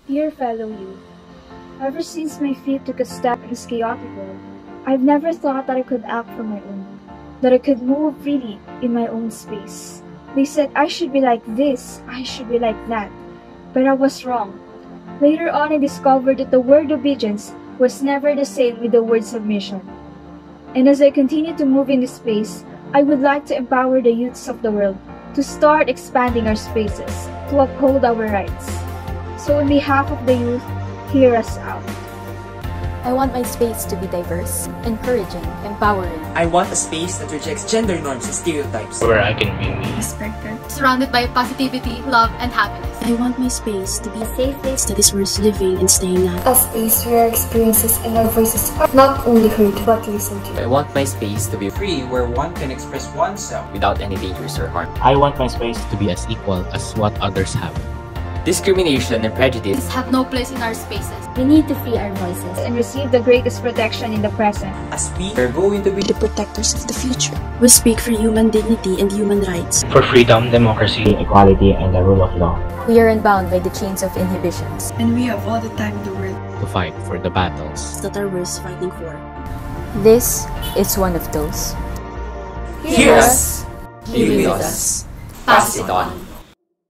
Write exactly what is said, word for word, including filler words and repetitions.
Dear fellow youth, ever since my feet took a step in this chaotic world, I've never thought that I could act for my own, that I could move freely in my own space. They said I should be like this, I should be like that, but I was wrong. Later on, I discovered that the word obedience was never the same with the word submission. And as I continue to move in this space, I would like to empower the youths of the world to start expanding our spaces, to uphold our rights. So on behalf of the youth, hear us out. I want my space to be diverse, encouraging, empowering. I want a space that rejects gender norms and stereotypes. Where I can be me. Respected. Surrounded by positivity, love, and happiness. I want my space to be a safe place that is worth living and staying at. A space where our experiences and our voices are not only heard but listened to. I want my space to be free, where one can express oneself without any dangers or harm. I want my space to be as equal as what others have. Discrimination and prejudice have no place in our spaces. We need to free our voices and receive the greatest protection in the present. As we are going to be the protectors of the future. We speak for human dignity and human rights. For freedom, democracy, equality, and the rule of law. We are unbound by the chains of inhibitions. And we have all the time in the world to fight for the battles that are worth fighting for. This is one of those. Hear us, be with us, pass it on.